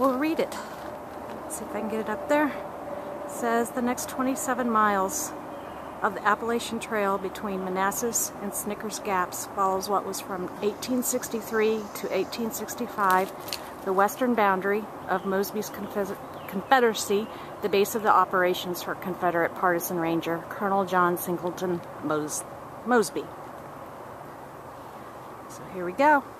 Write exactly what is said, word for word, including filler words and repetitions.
will read it. Let's see if I can get it up there. It says the next twenty-seven miles of the Appalachian Trail between Manassas and Snickers Gaps follows what was from eighteen sixty-three to eighteen sixty-five the western boundary of Mosby's Confederacy, the base of the operations for Confederate partisan ranger Colonel John Singleton Mos Mosby. So here we go.